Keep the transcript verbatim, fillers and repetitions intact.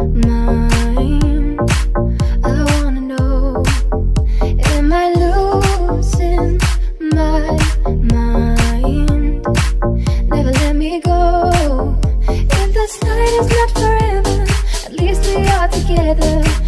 mind. I wanna know, am I losing my mind? Never let me go. If this night is not forever, at least we are together.